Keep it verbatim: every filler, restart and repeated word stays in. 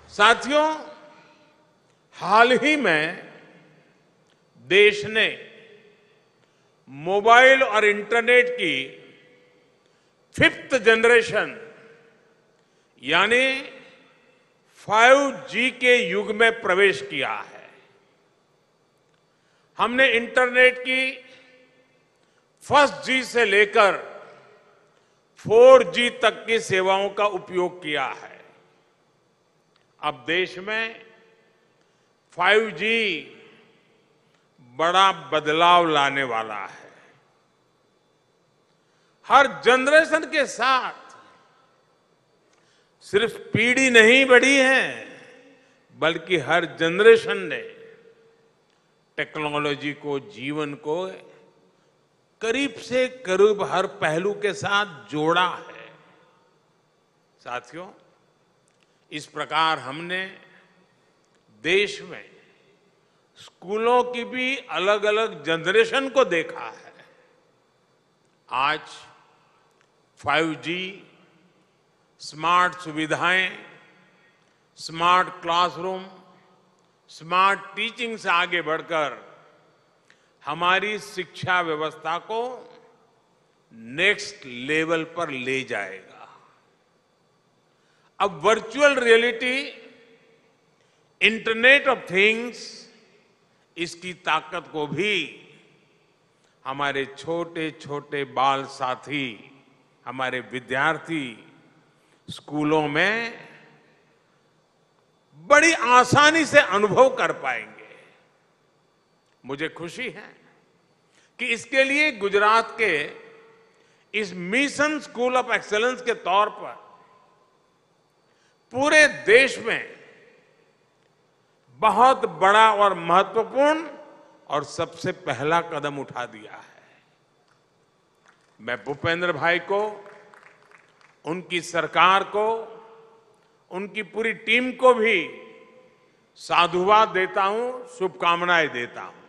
साथियों, हाल ही में देश ने मोबाइल और इंटरनेट की फिफ्थ जनरेशन यानी फाइव जी के युग में प्रवेश किया है। हमने इंटरनेट की फर्स्ट जी से लेकर फोर जी तक की सेवाओं का उपयोग किया है। अब देश में फाइव जी बड़ा बदलाव लाने वाला है। हर जनरेशन के साथ सिर्फ पीढ़ी नहीं बढ़ी है, बल्कि हर जनरेशन ने टेक्नोलॉजी को, जीवन को करीब से करीब हर पहलू के साथ जोड़ा है। साथियों, इस प्रकार हमने देश में स्कूलों की भी अलग अलग जनरेशन को देखा है। आज फाइव जी, स्मार्ट सुविधाएं, स्मार्ट क्लासरूम, स्मार्ट टीचिंग से आगे बढ़कर हमारी शिक्षा व्यवस्था को नेक्स्ट लेवल पर ले जाएगा। अब virtual reality, internet of things, इसकी ताकत को भी हमारे छोटे छोटे बाल साथी, हमारे विद्यार्थी स्कूलों में बड़ी आसानी से अनुभव कर पाएंगे। मुझे खुशी है कि इसके लिए गुजरात के इस मिशन स्कूल ऑफ एक्सीलेंस के तौर पर पूरे देश में बहुत बड़ा और महत्वपूर्ण और सबसे पहला कदम उठा दिया है। मैं भूपेंद्र भाई को, उनकी सरकार को, उनकी पूरी टीम को भी साधुवाद देता हूं, शुभकामनाएं देता हूं।